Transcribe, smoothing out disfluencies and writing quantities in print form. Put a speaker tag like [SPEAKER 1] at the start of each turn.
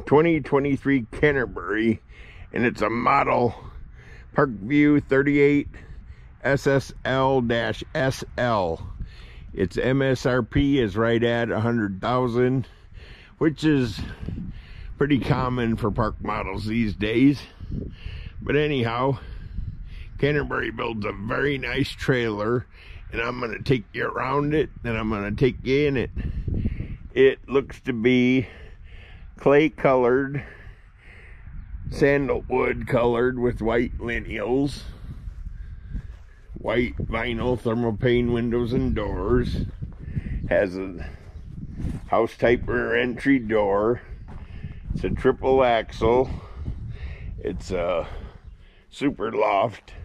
[SPEAKER 1] 2023 Canterbury, and it's a model Parkvue 38 SSL-SL. Its MSRP is right at 100,000, which is pretty common for park models these days. But anyhow, Canterbury builds a very nice trailer, and I'm going to take you around it, and I'm going to take you in it. It looks to be clay colored, sandalwood colored with white lineals, white vinyl thermopane windows and doors, has a house type rear entry door. It's a triple axle. It's a super loft